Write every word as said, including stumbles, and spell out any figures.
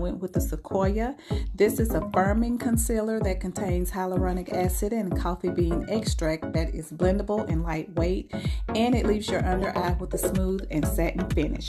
went with the Sequioa. This is a firming concealer that contains hyaluronic acid and coffee bean extract that is blendable and lightweight, and it leaves your under eye with a smooth and satin finish.